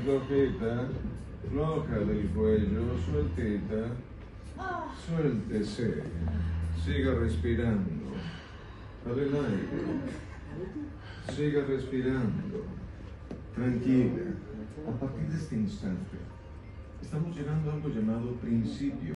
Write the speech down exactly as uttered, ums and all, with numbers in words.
flojita, floja del cuello, sueltita, suéltese, siga respirando, dale el aire, siga respirando, tranquila. A partir de este instante, estamos llegando a algo llamado principio